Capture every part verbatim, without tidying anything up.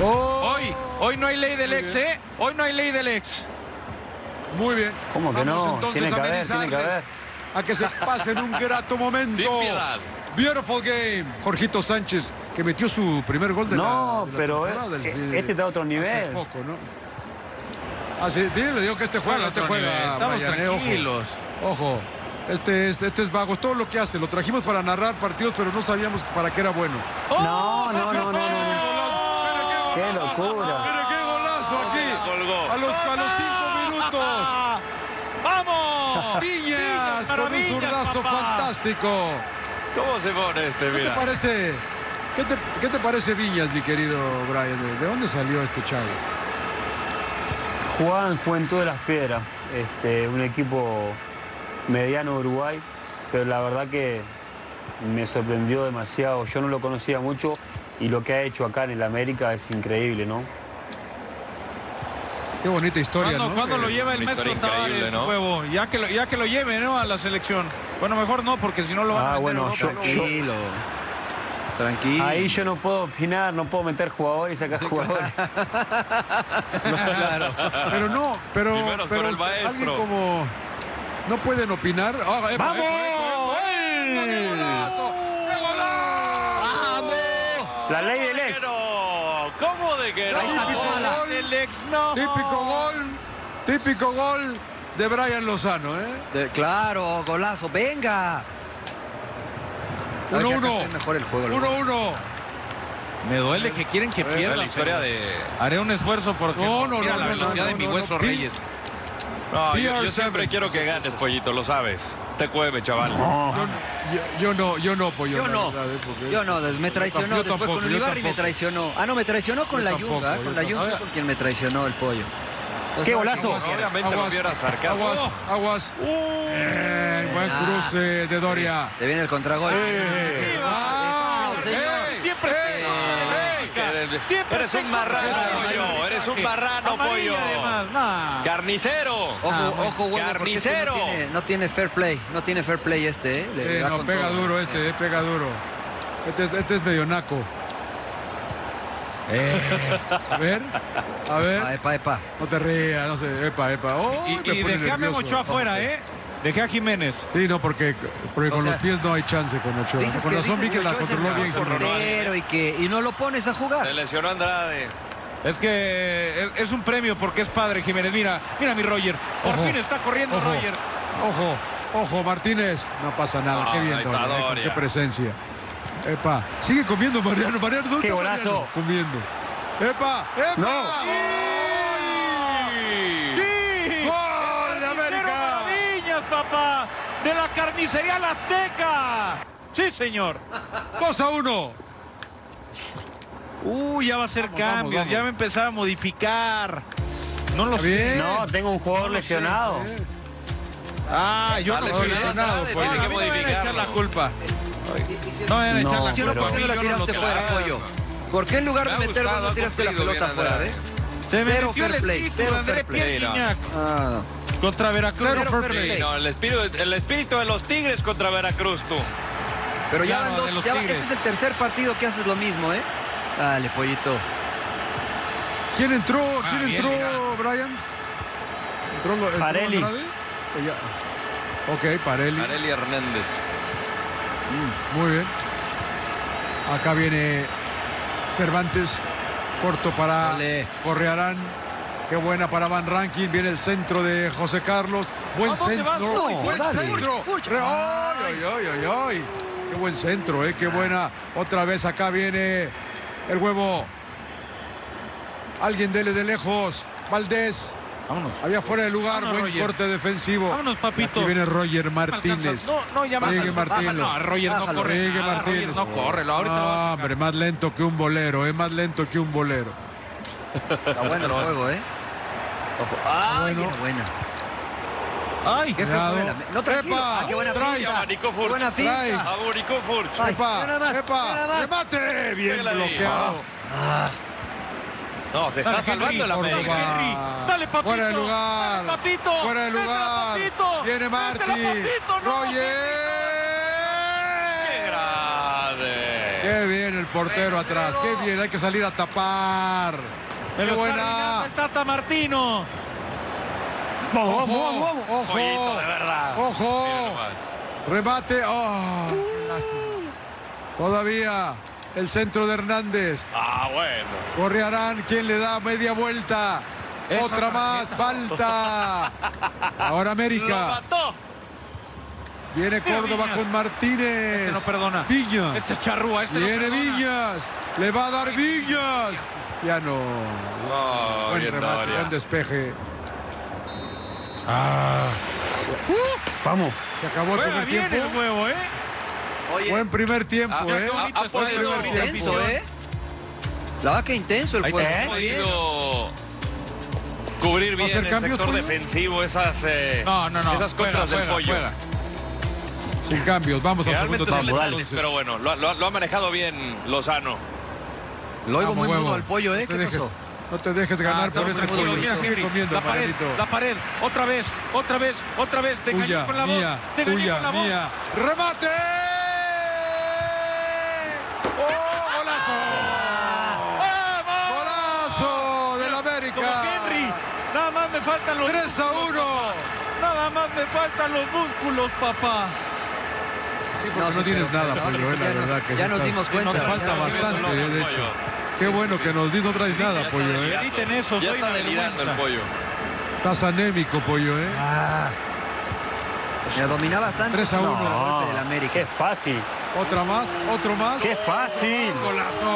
Oh, Hoy, hoy no hay ley del ex, ¿eh? Hoy no hay ley del ex. muy bien. ¿Cómo que Vamos no? entonces Tiene a que haber, tiene que amenizarles, haber. a que se pasen un grato momento. Sin piedad. Beautiful game. Jorgito Sánchez, que metió su primer gol de No, la, de la pero temporada, es- del- este está a otro hace nivel. poco, ¿no? Ah, sí, sí, le digo que este juega, Bueno, este otro juega. nivel. Estamos Brian, eh, ojo. tranquilos. Ojo, este es, este es vago. Todo lo que hace, lo trajimos para narrar partidos, pero no sabíamos para qué era bueno. No, no, no, no, no. ¡Mira Qué qué golazo! locura. ¡Mira qué golazo aquí! Colgó. A los, a los cinco minutos. ¡Vamos! Viñas con un Maravillas, zurdazo papá. fantástico. ¿Cómo se pone este? ¿Qué te Mira. parece? ¿Qué te, qué te parece Viñas, mi querido Brian? ¿De, de dónde salió este chavo? Juan Juventud de las Piedras, este, un equipo mediano de Uruguay, pero la verdad que me sorprendió demasiado. Yo no lo conocía mucho y lo que ha hecho acá en el América es increíble, ¿no? Qué bonita historia, ¿Cuándo, ¿no? ¿cuándo Que- lo lleva el Una maestro historia increíble, Tavares, ¿no? huevo? Ya que, lo, ya que lo lleve, ¿no? A la selección. Bueno, mejor no, porque si no lo van a Ah, vender bueno, a Europa. yo- Tranquilo. Tranquilo. Ahí yo no puedo opinar, no puedo meter jugadores y sacar jugadores. Claro. Pero no, pero, Y menos pero con el maestro. alguien como... No pueden opinar. Ah, epa, ¡Vamos! epa, epa, epa. ¡Qué golazo! ¡Qué golazo! La ley del ¿Cómo de ex. que no? ¿Cómo de que no? Ahí está, tómala. El ex, no. Típico gol, típico gol de Brian Lozano, ¿eh? De- claro, golazo. Venga. Uno, Hay que uno. hacer mejor el juego. Uno, uno. Me duele que quieren que Era pierda. la historia pero de... Haré un esfuerzo porque No, no, mira no, la no, velocidad no, de mi no, hueso no. Reyes. No, yo, P R yo siempre siete. quiero que ganes, Pollito, lo sabes. Te cueve, chaval. No. Yo, yo, yo no, yo no, pollo. Yo la no. verdad, ¿eh? Porque- Yo no, me traicionó Yo después tampoco, con yo Ulibarri me tampoco. traicionó. Ah, no, me traicionó con Yo la tampoco, Yunga. yo Con la Yunga tampoco. con quien me traicionó el pollo. Entonces, ¡Qué ahora golazo! que quiera. Obviamente lo hubiera sarcasmo. Aguas, aguas. Bien, buen Ah. cruce de Doria. Se viene el contragol. ¡Ah! señor. ¡Ey! Siempre ¡Ey! Que ¡Ey! eres, Siempre eres te un marrano, encuentras pollo. Eres un marrano, Amarilla, pollo. además, nah. Carnicero. Ojo, Ah, ojo, huevo, porque este carnicero. no tiene, no tiene fair play. No tiene fair play este, ¿eh? Le Eh, da no, con pega todo. duro este, eh, pega duro. Este, es- este es medio naco. Eh, A ver, a ver. Ah, epa, epa. No te rías, no sé. Epa, epa. Oh, y me y pone dejé a Memo nervioso. Ochoa afuera, ¿eh? Dejé a Jiménez. Sí, no, porque, porque O con sea, los pies no hay chance con Ochoa. Dices Con que, razón vi dices que la Ochoa es el controló bien. mejor Jiménez. portero y que y no lo pones a jugar. Se lesionó Andrade. Es que es, es un premio porque es padre Jiménez. Mira, mira mi Roger. Por Ojo, fin está corriendo ojo. Roger. Ojo, ojo, Martínez. No pasa nada. No, Qué bien, ahí está Doria, eh, con Doria. qué presencia. Epa, sigue comiendo Mariano. Mariano, ¿dónde ¡Qué está golazo! Mariano? Comiendo. Epa, epa. No. ¡Sí! ¡Gol de América! Maravillas, papá! ¡De la carnicería La Azteca! ¡Sí, señor! dos a uno. Uy, ya va a ser Vamos, cambios. vamos, vamos. Ya va a empezar a modificar. No lo Está sé. bien. No, tengo un jugador lesionado. Ah, yo Está no lesionado, sé. lesionado, Andrade, pues. tiene No, a que mí no me van a echar la modificarlo. culpa. No me van a echar No, la Si no, pero- ¿por qué no la Yo no tiraste lo fuera, creo. pollo? ¿Por qué en lugar Me de ha meter gol gustado, no ha tiraste la cumplido pelota bien fuera, Andrade. eh? Se me Cero metió el fair play, espíritu cero de André fair play. Pierre Gignac Ah, contra Veracruz. Cero fair fair play. Sí, no, el espíritu, el espíritu de los Tigres contra Veracruz, tú. pero ya Claro, van de dos, los ya va- Tigres. este es el tercer partido que haces lo mismo, ¿eh? Dale, pollito. ¿Quién entró? Ah, ¿Quién bien, entró, mira. Brian? ¿Entró, lo- entró Parelli. Andrade? O ya- Ok, Parelli. Areli Hernández. Muy bien. Acá viene Cervantes. Corto para Ole. Correarán. Qué buena para Van Rankin. Viene el centro de José Carlos. Buen ¿A dónde centro. vas? No, Uy, buen dale. centro. Uy, uy. Re- ay, ay, ay, ay, ay. Qué buen centro, eh. Qué buena. Otra vez acá viene el huevo. Alguien dele de lejos. Valdés. Vámonos. Había fuera de lugar. Vámonos, Buen Roger. corte defensivo. Vámonos, papito. Aquí viene Roger No Martínez. alcanza. No, no, ya Sigue bájalo, Martínez. bájalo. No, Roger no Bájalo. corre Sigue nada, Martínez. Roger no corre. Ahorita lo vas a No, sacar. hombre, más lento que un bolero, es más lento que un bolero. Está bueno el juego, ¿eh? Ojo. ¡Ay, bueno. era buena! Ay, ¿Qué fue? Cuidado. Buena. No, tranquilo. Epa, Ah, qué buena trae. finta. Abanicó Qué Furch. buena Trae. finta. Abanicó Furch. Ay, Epa, mira nada más, epa, mira nada más. remate, bien Pégale ahí. bloqueado. Ah, No, se está Dale, salvando Henry, el por América. favor. Henry, dale, papito. Fuera de lugar. Dale, papito. Fuera de Métela, lugar. papito. Viene Martí. Métela, papito, no, ¡Qué Roger. grande! Qué bien el portero atrás. Qué bien, hay que salir a tapar. Me Qué lo está buena. arruinando el Tata Martino. Vamos, Ojo, vamos, vamos. ojo, Pollito, de verdad. ojo. Mira nomás. Remate. Oh, qué lástima. Todavía el centro de Hernández. Ah, bueno. Correarán, ¿quién le da media vuelta? Esa Otra más, tarjeta. falta. Ahora Lo América. mató. Viene Mira, Córdoba Viñas. con Martínez. Este no perdona. Viñas. Este es charrúa, este no Viene perdona. Viñas. Le va a dar Viñas. Ya no. No, Buen bien, remate, Doria. buen despeje. Vamos. Se acabó el Juega primer bien tiempo. el huevo, ¿eh? Oye, Buen primer tiempo, Ah, ¿eh? qué bonito ha está Buen el podido- primer Doria, tiempo. intenso, ¿eh? La vaca intenso el Ahí juego. está, Ha Muy bien. podido cubrir bien hacer el cambios, sector Pollo? defensivo, esas, eh, No, no, no. esas Juega, contras del juega, pollo. juega. Sin cambios, vamos al segundo Realmente son tiempo. letales, entonces. pero bueno, lo, lo- lo ha manejado bien Lozano. Lo oigo Vamos, muy huevo. mudo al pollo, ¿eh? No te ¿Qué dejes- pasó? No te dejes ganar Ah, por no, este tranquilo, pollo. mira, Sigue Henry, comiendo, la pared, hermanito. la pared, otra vez, otra vez, otra vez, te engañé Tuya, con la voz, mía, te engañé tuya, con la voz. mía. ¡Remate! ¡Oh, golazo! ¡Vamos! ¡Golazo del Como América! Henry, nada más me faltan los tres a uno. Nada más me faltan los músculos, papá. Sí, porque No, no, sí, tienes pero- nada, pero pollo, ahora eh, sí la ya no- verdad que ya sí nos estás- dimos te cuenta, falta ya. bastante, Sí, eh, de pollo. hecho. Qué bueno que nos di, no traes nada, Ya pollo, está eh. delirando. Editen eso, Ya soy está una delirando el vergüenza. pollo. Estás anémico, pollo, eh. Ah. Mira, dominaba Santos. tres a uno. El No, golpe del América. qué fácil. Otra más, otro más. Qué fácil. ¡Golazo!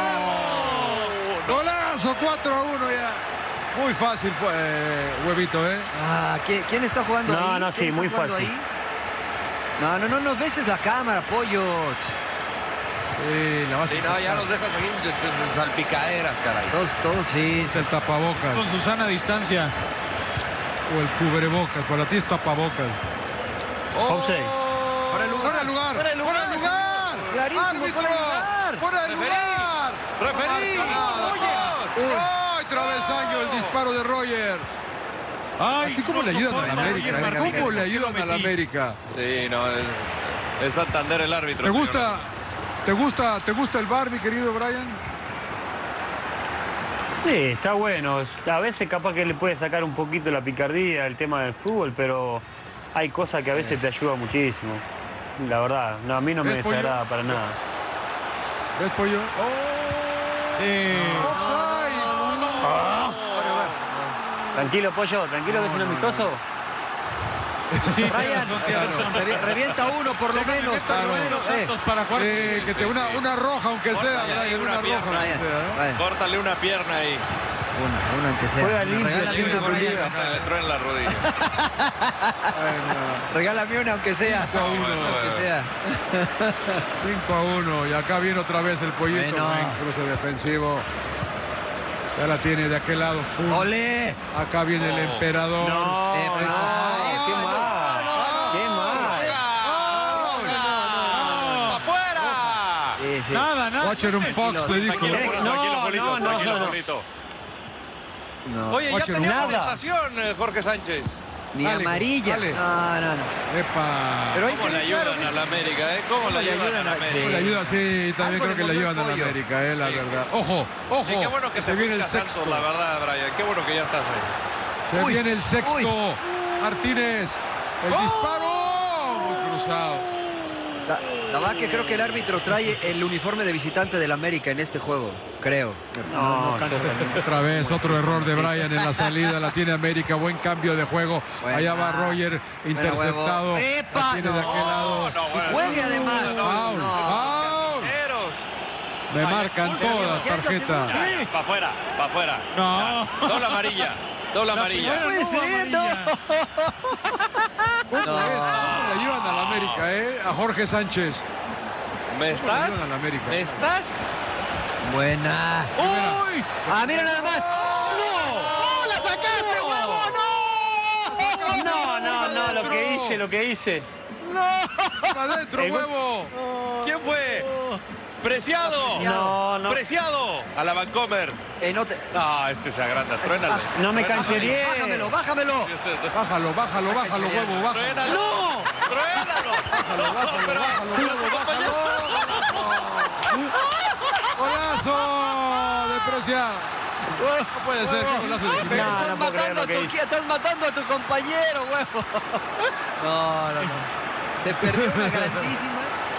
¡Golazo! cuatro a uno ya. Muy fácil, pues, eh, huevito, ¿eh? Ah, ¿quién, quién está jugando No, ahí? no, ¿Quién sí, está muy jugando fácil. ahí? No, no, no, no beses la cámara, pollo. Sí, la vas a Sí, no, ya los dejas aquí entonces, salpicaderas, caray. Todos, todos sí. Es el tapabocas Con Susana a distancia. o el cubrebocas. Para ti es tapabocas. Offside. Fuera de lugar. ¡Fuera de lugar! Fuera de lugar. ¡Fuera de lugar! Clarísimo, ¡Árbitro! fuera de lugar. ¡Fuera de Referí. lugar! Referí. No marca nada. Uy. ¡Ay, travesaño! El disparo de Roger. Ay, ¿Aquí cómo no le ayudan a la soporto, América? Roger eh? Martínez, ¿Cómo le ¿por qué lo ayudan a la metí? América? Sí, no, es, es Santander el árbitro. ¿Te señor. gusta, te gusta, te gusta el bar, mi querido Brian? Sí, está bueno. A veces capaz que le puede sacar un poquito la picardía el tema del fútbol, pero hay cosas que a veces te ayudan muchísimo. La verdad, no, a mí no me ¿Ves, Pollo? desagrada para nada. ¿Ves, pollo? ¡Oh! Eh, ¡Offside! Tranquilo, pollo, tranquilo que es un amistoso. sí, Brian, tienes razón, tienes razón. revi- revienta uno por lo Déjame menos. meter a por lo Roger menos, eh. Santos para jugar. Eh, que te una, una roja, aunque sea, Córtale ahí Brian, una una pierna, roja, aunque Brian, sea, ¿eh? Brian, Córtale una pierna ahí. una, una aunque sea. Juega limpio, Regálame limpio, una, por Brian. día. Le entró en la rodilla. Bueno, Regálame una aunque sea. cinco a uno. Aunque sea. cinco a uno. Y acá viene otra vez el pollito. Bueno. Buen cruce defensivo. Ya la tiene de aquel lado. Fun. ¡Ole! Acá viene el emperador. No, Eh, pero- no, qué mal. Qué mal. ¡Afuera! Sí, sí. Nada, nada. Watcher un Fox le dijo. Tranquilo, No, tranquilo, Polito, no, no, tranquilo, no. Polito. No. Oye, ya Watcher, tenía nada. amonestación, eh, Jorge Sánchez. Ni Dale, amarilla. dale. No, no, no. Epa. Pero ahí ¿Cómo se le ve claro, ayudan a ¿viste? la América, eh? ¿Cómo le ayudan a la América? Le ayuda, sí, también Algo creo que le le movió ayudan a el la pollo. América, eh, la Sí. verdad. Ojo, ojo. Sí, qué bueno que se te viene el busca sexto. Santos, la verdad, Brian. Qué bueno que ya estás ahí. Se Uy, viene el sexto. uy. Martínez. El disparo. Muy cruzado. La, la verdad que creo que el árbitro trae el uniforme de visitante del América en este juego. Creo. No, no, No, canso. Otra vez, otro error de Brian en la salida. La tiene América. Buen cambio de juego. Buena. Allá va Roger interceptado. huevo. ¡Epa! La tiene de No. aquel lado. No, bueno, Juegue no, además. no, no, Foul, no. foul. Caseros. Me marcan todas, ¿Qué es la tarjeta. segunda? Para afuera, para afuera. No. Ya. Doble amarilla, doble amarilla. primera puede no, ser, no. amarilla. ¿Cómo es? ¿Cómo le ayudan a la América, eh? A Jorge Sánchez. ¿Me ¿Cómo le estás? ayudan a la América? ¿Me estás? Buena. ¡Uy! Ah, mira nada más. ¡No! ¡No! ¡La sacaste, huevo! ¡No! No, no, no, lo que hice, lo que hice. ¡Adentro, El gol- huevo! ¿Quién fue? Preciado. No, no. Preciado. A la Vancomer. Eh, no te... No, este se agranda. Truénalo. No me Truénalo. canchereé. Bájamelo, bájamelo. Este- Bájalo, bájalo, bájalo, huevo, bájalo. Truénalo. ¡No! ¡Truénalo! Bájalo, bájalo, Pero- bájalo, pero huevo, tu compañero- bájalo. ¡Golazo! Despreciado. No puede ser, qué golazo de Jiménez. Estás, no puedo creer matando a lo que tu, hizo. estás matando a tu compañero, huevo. No, no, no. Se perdió una grandísima.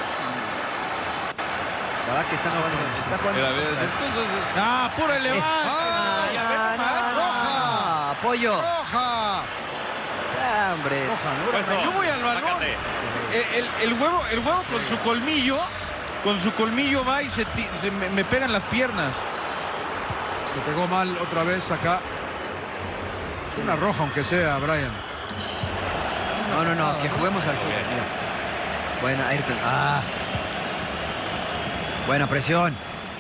La verdad que está jugando. Está jugando. Mira, ves, estos son- Ah, pura levante. ¡Ah! Ah, no, no, no. Pollo. ¡Roja! Ah, hombre. Roja, ¿no? Pues, Yo voy al balón. sácate. El, el- el huevo, el huevo con su colmillo, con su colmillo va y se, ti- se me, me pegan las piernas. Se pegó mal otra vez acá. Una roja, aunque sea, Brian. No, no, no, que juguemos al fútbol. Mira. Buena, Ayrton. Ah. Buena presión.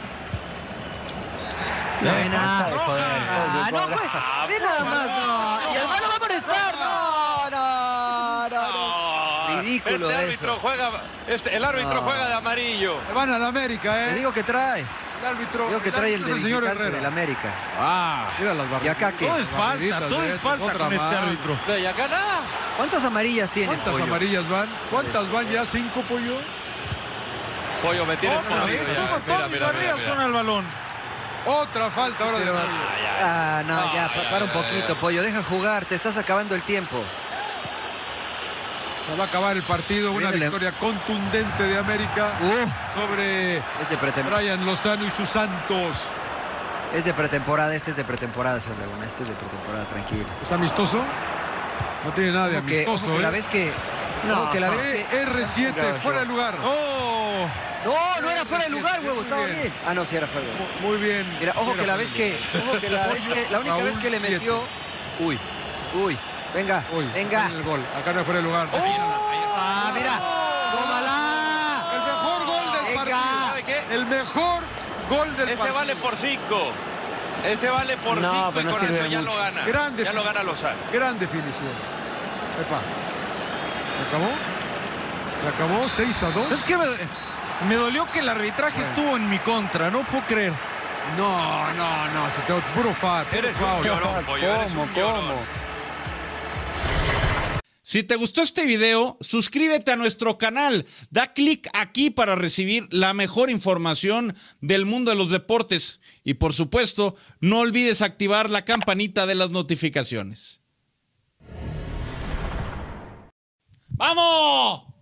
Buena. Roja. Ah, no, pues. Ve nada más, no. Y el balón va a molestar. No, no, no. No, Ridículo este árbitro eso. juega, este, el árbitro No. juega de amarillo. Van a la América, Te ¿eh? digo que trae. El árbitro. Digo que trae el de árbitro es señor visitante Herrera. del América. Ah, Mira las barritas. ¿Y acá qué? todo es falta, todo es falta con este árbitro. No, y acá nada. ¿Cuántas amarillas tiene el ¿Cuántas Pollo? amarillas van? ¿Cuántas van ya? ¿Cinco, Pollo? Pollo, me tienes Otra perdido vez, ya. ¿cómo Mira, todas mis mira, mira, barridas mira. son al balón? Otra falta ahora de Pero- Amarillo. Ah, no, No, ya, ya, pa- para un ya, poquito, ya. Pollo. Deja jugar, te estás acabando el tiempo. Se va a acabar el partido. Una Viene el- victoria contundente de América Uh, sobre es de pretemporada. Brian Lozano y sus Santos. Es de pretemporada, este es de pretemporada, señor Laguna. Este es de pretemporada, tranquilo. ¿Es amistoso? No tiene nada de Ojo que, amistoso, ojo que la ¿eh? vez que... No, ojo que la vez E que... R siete, fuera de lugar. ¡Oh! No, no era fuera de lugar, huevo, Muy estaba bien. bien. Ah, no, sí era fuera de lugar. Muy bien. Mira, ojo Mira, que la vez que... Ojo que la vez que... La única Raúl vez que le siete. metió... Uy, uy, venga, Uy, venga. acá en el gol. Acá no es fuera de lugar. Ah, mira, tómala. El mejor gol del Venga. partido. ¿Sabe qué? El mejor gol del Ese partido. vale por cinco. Ese vale por No, cinco y pero no con sirve eso ya mucho. lo gana. Grande Ya lo definición. gana Lozano. Gran definición. Epa. ¿Se acabó? ¿Se acabó? ¿seis a dos? Es que me, me dolió que el arbitraje estuvo en mi contra, no puedo creer. No, no, no. Se te puro fat. Eres un foul. llorón, Pollo, eres ¿Cómo, un llorón. cómo? Si te gustó este video, suscríbete a nuestro canal, da clic aquí para recibir la mejor información del mundo de los deportes y por supuesto, no olvides activar la campanita de las notificaciones. ¡Vamos!